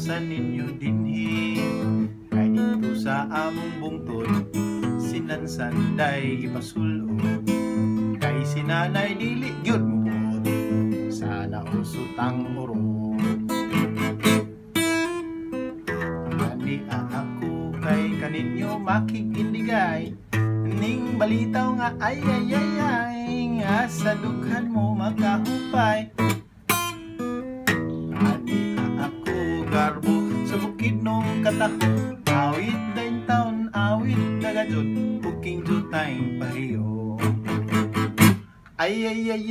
asa ninyo dinhi, kay dito sa among bungtod sinansanday ipasulod, kay sinanay dili gyud mo buot sana usutang uro. Ani ako kay kaninyo makikindigay, ning balitaw nga ay nga sa dughan mo makahupay. Ani ako garbo sa bukid nung kataho, awit daing taon awit dagadjud buking jutay pahiyo. Ay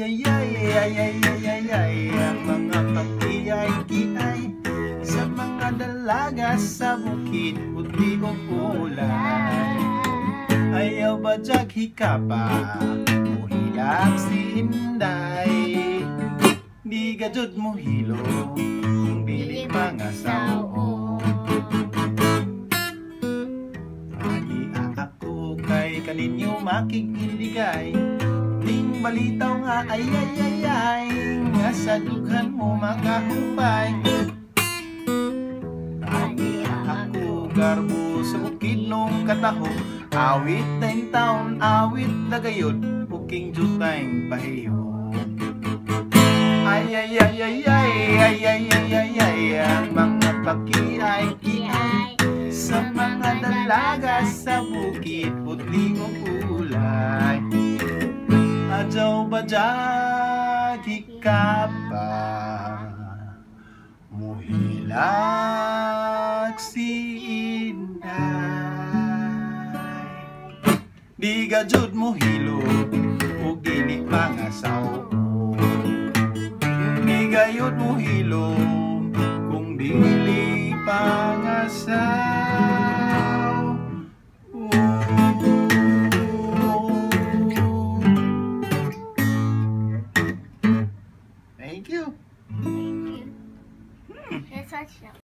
ang mga pagkiyay-kiyay sa mga dalaga sa bukid puti o kulay. Ayaw ba jag hikapa muhilag si Inday, di gajud mo hilo kung dili pangasaw. Ani ako kay kaninyo makikiligay, ning balitaw nga ay nga sa dughan mo makahupay. Ani ako garbo sa bukid nung kataho, awit daing taon awit dagayod buking jutay pahiyo. Ay ang mga pakiyay-kiyay sa mga dalaga sa bukid puti o kulay. Adyaw ba jag hikapa muhilag si Inday, di gajud mo hilog o gini pangasaw. Di gayud mo hilog kung dili pangasaw.